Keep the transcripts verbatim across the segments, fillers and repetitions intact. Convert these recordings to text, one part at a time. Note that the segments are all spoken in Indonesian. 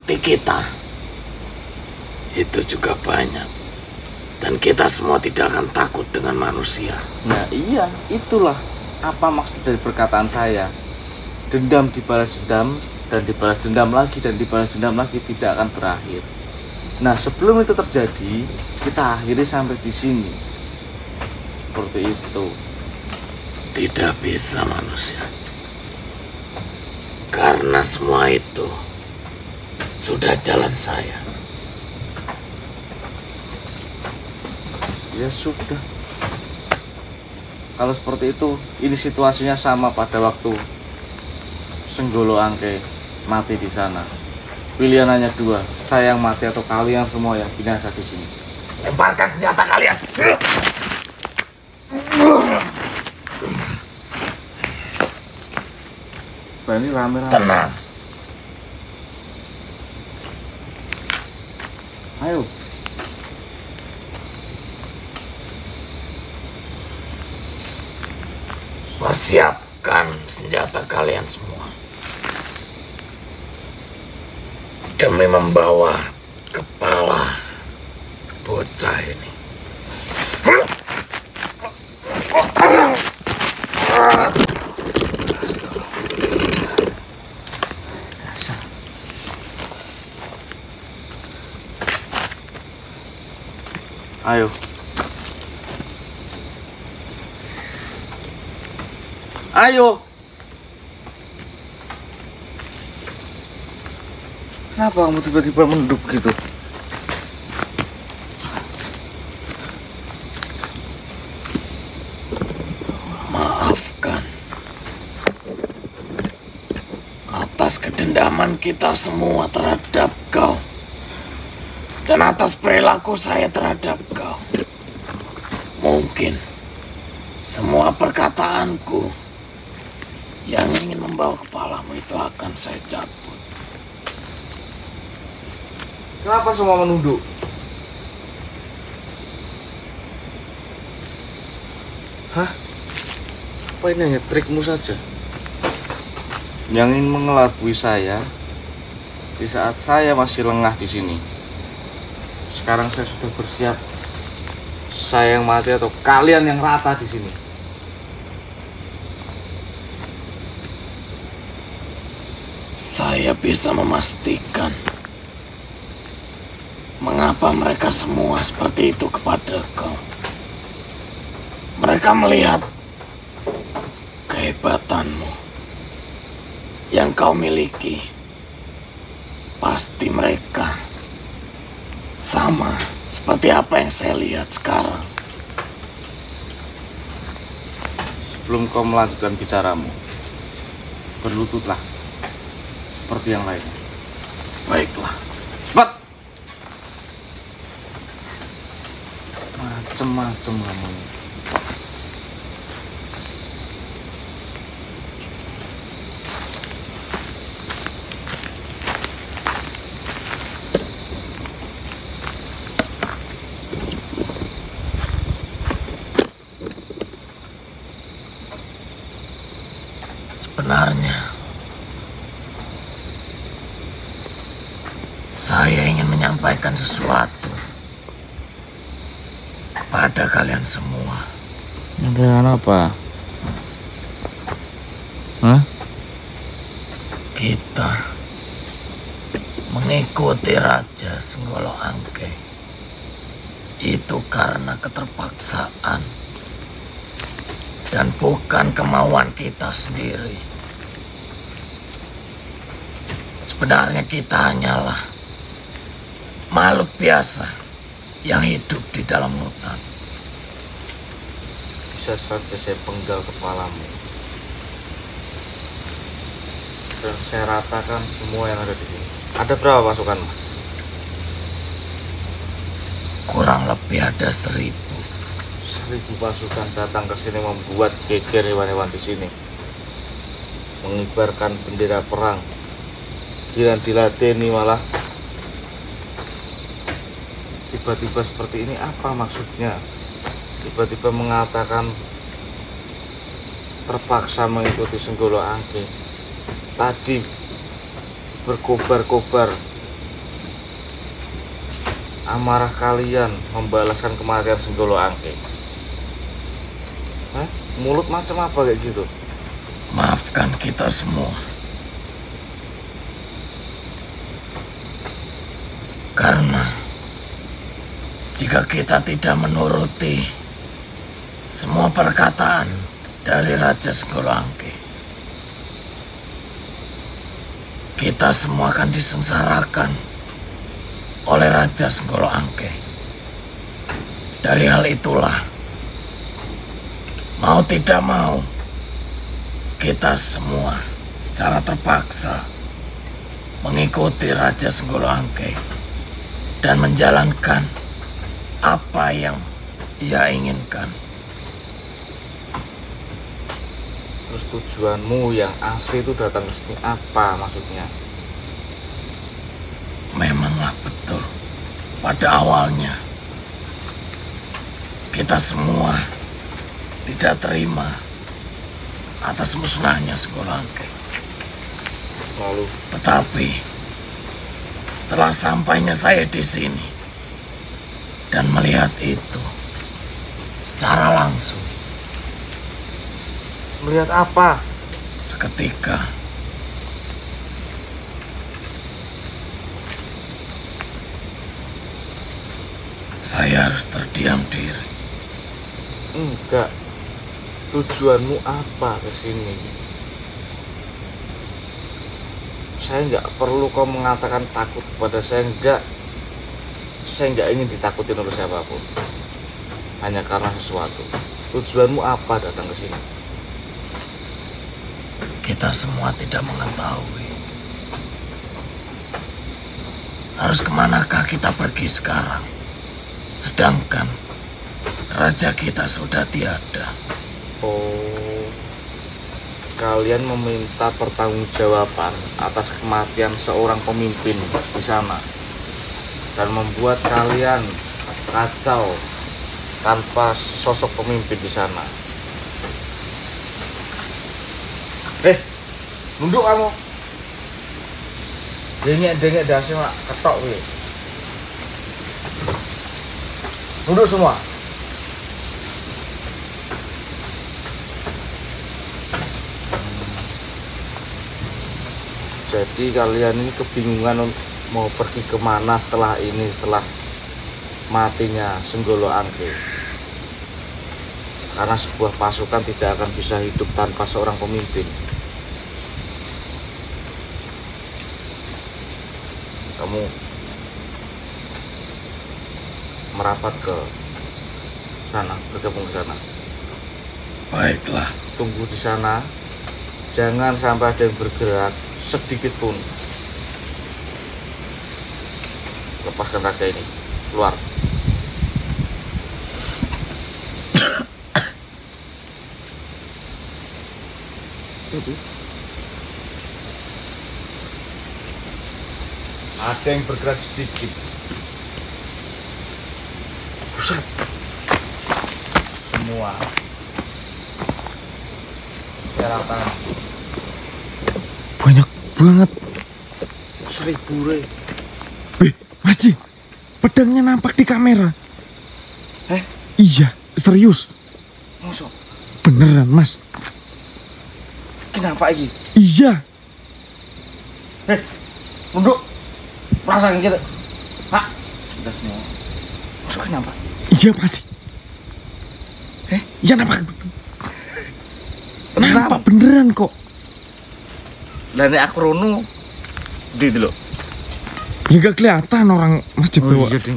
seperti kita itu juga banyak. Dan kita semua tidak akan takut dengan manusia. Nah iya, itulah apa maksud dari perkataan saya. Dendam dibalas dendam, dan dibalas dendam lagi, dan dibalas dendam lagi, tidak akan berakhir. Nah sebelum itu terjadi, kita akhiri sampai di sini. Seperti itu. Tidak bisa manusia. Karena semua itu sudah jalan saya. Ya sudah. Kalau seperti itu, ini situasinya sama pada waktu Senggolo Angke mati di sana. Pilihan hanya dua, saya yang mati atau kalian semua yang binasa di sini. Lemparkan senjata kalian. Nah, ini rame-rame. Tenang. Ayo. Persiapkan senjata kalian semua demi membawa kepala bocah ini. Ayo. Ayo. Kenapa kamu tiba-tiba menduk gitu? Maafkan atas kedendaman kita semua terhadap kau. Dan atas perilaku saya terhadap kau. Mungkin semua perkataanku yang ingin membawa kepalamu itu akan saya cabut. Kenapa semua menunduk? Hah? Apa ini hanya trikmu saja? Yang ingin mengelabui saya di saat saya masih lengah di sini. Sekarang saya sudah bersiap. Saya yang mati atau kalian yang rata di sini. Saya bisa memastikan mengapa mereka semua seperti itu kepada kau. Mereka melihat kehebatanmu yang kau miliki. Pasti mereka sama seperti apa yang saya lihat sekarang. Sebelum kau melanjutkan bicaramu, berlututlah seperti yang lainnya. Baiklah. Cepat. Macem-macem kamu. Sebenarnya saya ingin menyampaikan sesuatu pada kalian semua. Menyampaikan apa? Hah? Kita mengikuti Raja Senggolo Angke itu karena keterpaksaan dan bukan kemauan kita sendiri. Sebenarnya kita hanyalah makhluk biasa yang hidup di dalam hutan. Bisa saja saya penggal kepalamu dan saya ratakan semua yang ada di sini. Ada berapa pasukanmu? Kurang lebih ada seribu. Seribu pasukan datang ke sini membuat geger hewan-hewan di sini, mengibarkan bendera perang. Giliran diladeni malah tiba-tiba seperti ini. Apa maksudnya? Tiba-tiba mengatakan terpaksa mengikuti Senggolo Angke. Tadi berkobar-kobar amarah kalian membalaskan kematian Senggolo Angke? Hah? Mulut macam apa kayak gitu? Maafkan kita semua. Karena jika kita tidak menuruti semua perkataan dari Raja Senggolo Angke, kita semua akan disengsarakan oleh Raja Senggolo Angke. Dari hal itulah, mau tidak mau, kita semua secara terpaksa mengikuti Raja Senggolo Angke dan menjalankan apa yang ia inginkan. Terus tujuanmu yang asli itu datang ke sini apa maksudnya? Memanglah betul, pada awalnya kita semua tidak terima atas musnahnya Senggolo Angke. Lalu, Tetapi setelah sampainya saya di sini dan melihat itu secara langsung, melihat apa? seketika saya harus terdiam diri. Enggak. Tujuanmu apa ke sini? Saya nggak perlu kau mengatakan takut kepada saya. Enggak. Saya nggak ingin ditakutin oleh siapapun. Hanya karena sesuatu. Tujuanmu apa datang ke sini? Kita semua tidak mengetahui harus kemanakah kita pergi sekarang, sedangkan raja kita sudah tiada. Oh, kalian meminta pertanggungjawaban atas kematian seorang pemimpin di sana dan membuat kalian kacau tanpa sosok pemimpin di sana. Eh, nunduk kamu. Dengek-dengek dasi mak ketok weh. Nunduk semua. Jadi kalian ini kebingungan mau pergi kemana setelah ini, setelah matinya Senggolo Angke. Karena sebuah pasukan tidak akan bisa hidup tanpa seorang pemimpin. Kamu merapat ke sana, bergabung ke sana. Baiklah, Tunggu di sana, jangan sampai ada yang bergerak sedikit pun. Lepaskan raga ini, keluar. Ada yang bergerak sedikit. Buset. Semua seratan Banyak banget. seribu re. Wih, Mas Ji, pedangnya nampak di kamera. Eh, Iya, serius. musuh. Beneran, Mas. Kenapa ini? Iya. Eh, nunduk. Perasaan gitu. Hah? Sudah semua. Musuh kenapa? Iya, Mas. Eh? Iya, nampak. Beneran? Nampak beneran kok. Lah nek aku rono di dulu. Ya gak kelihatan orang Mas Ji bawa. Ding.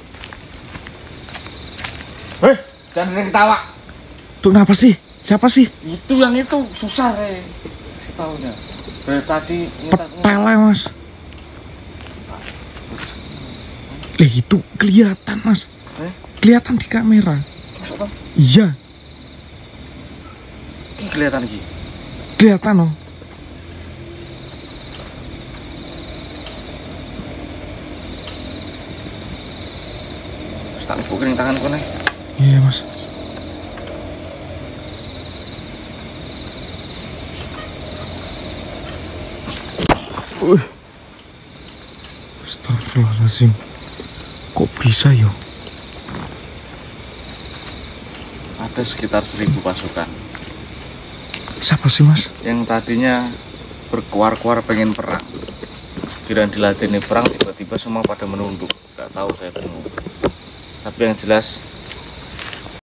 Eh, jangan ada yang ketawa. Tuh kenapa sih? Siapa sih? Itu yang itu susah re. Tahunya. Dari tadi Petele, Mas. Eh, itu kelihatan, Mas. Eh? Kelihatan di kamera. Masuk toh? Iya, Ini kelihatan lagi. kelihatan oh. Tak bukan tangan kau nih. Iya, Mas. Wih. Astagfirullahaladzim. Kok bisa yo? Ada sekitar seribu pasukan Siapa sih mas? yang tadinya berkuar-kuar pengen perang. Kirain dilatih perang, tiba-tiba semua pada menunduk. Gak tahu saya bingung. Tapi yang jelas